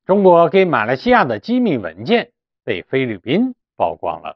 中国给马来西亚的机密文件被菲律宾曝光了。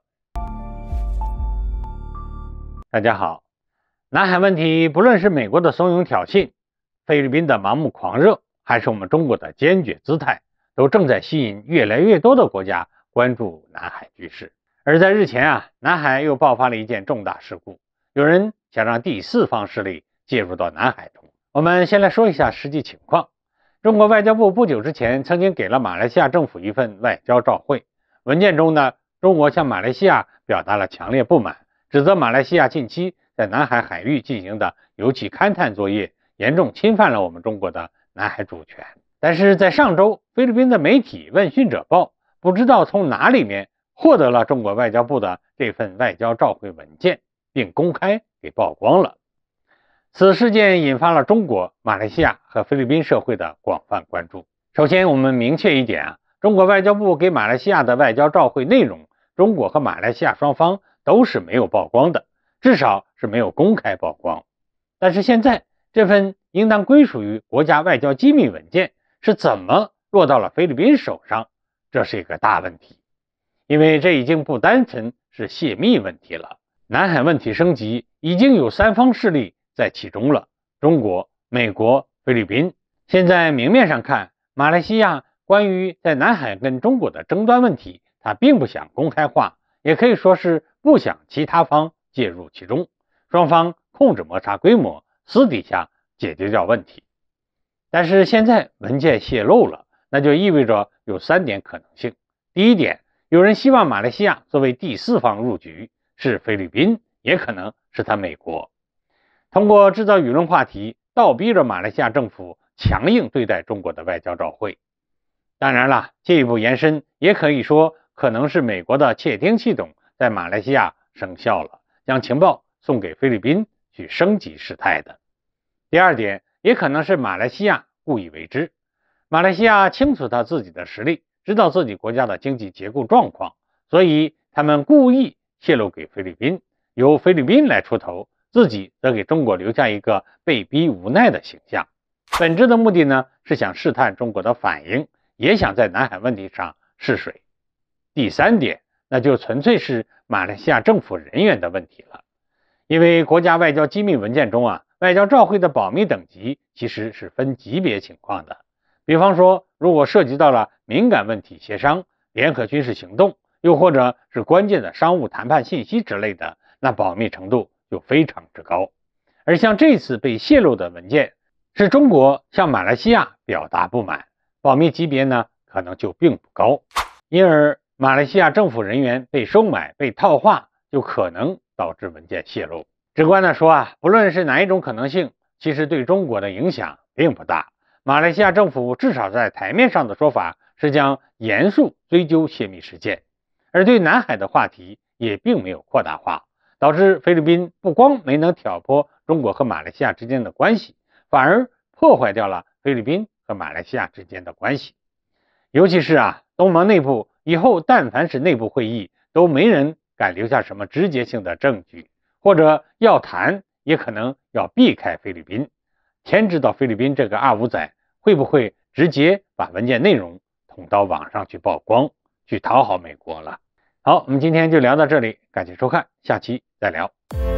大家好，南海问题不论是美国的怂恿挑衅，菲律宾的盲目狂热，还是我们中国的坚决姿态，都正在吸引越来越多的国家关注南海局势。而在日前南海又爆发了一件重大事故，有人想让第四方势力介入到南海中。我们先来说一下实际情况。中国外交部不久之前曾经给了马来西亚政府一份外交照会，文件中呢，中国向马来西亚表达了强烈不满，指责马来西亚近期在南海海域进行的油气勘探作业严重侵犯了我们中国的南海主权。但是在上周，菲律宾的媒体《问讯者报》不知道从哪里面获得了中国外交部的这份外交照会文件，并公开给曝光了。此事件引发了中国、马来西亚和菲律宾社会的广泛关注。首先，我们明确一点中国外交部给马来西亚的外交照会内容，中国和马来西亚双方都是没有曝光的，至少是没有公开曝光。但是现在，这份应当归属于国家外交机密文件是怎么落到了菲律宾手上？这是一个大问题，因为这已经不单纯是泄密问题了。南海问题升级，已经有三方势力在其中了，中国、美国、菲律宾。现在明面上看，马来西亚关于在南海跟中国的争端问题，他并不想公开化，也可以说是不想其他方介入其中，双方控制摩擦规模，私底下解决掉问题。但是现在文件泄露了，那就意味着有3点可能性。第一点，有人希望马来西亚作为第四方入局，是菲律宾，也可能是他美国，通过制造舆论话题，倒逼着马来西亚政府强硬对待中国的外交照会。当然了，进一步延伸，也可以说可能是美国的窃听系统在马来西亚生效了，将情报送给菲律宾去升级事态的。第二点，也可能是马来西亚故意为之。马来西亚清楚他自己的实力，知道自己国家的经济结构状况，所以他们故意泄露给菲律宾，由菲律宾来出头，自己则给中国留下一个被逼无奈的形象。本质的目的呢，是想试探中国的反应，也想在南海问题上试水。第3点，那就纯粹是马来西亚政府人员的问题了。因为国家外交机密文件中外交照会的保密等级其实是分级别情况的。比方说，如果涉及到了敏感问题协商、联合军事行动，又或者是关键的商务谈判信息之类的，那保密程度就非常之高。而像这次被泄露的文件，是中国向马来西亚表达不满，保密级别呢可能就并不高，因而马来西亚政府人员被收买、被套话，就可能导致文件泄露。直观的说不论是哪一种可能性，其实对中国的影响并不大。马来西亚政府至少在台面上的说法是将严肃追究泄密事件，而对南海的话题也并没有扩大化，导致菲律宾不光没能挑拨中国和马来西亚之间的关系，反而破坏掉了菲律宾和马来西亚之间的关系。尤其是东盟内部以后但凡是内部会议，都没人敢留下什么直接性的证据，或者要谈也可能要避开菲律宾。天知道菲律宾这个二五仔会不会直接把文件内容捅到网上去曝光，去讨好美国了。好，我们今天就聊到这里，感谢收看，下期再聊。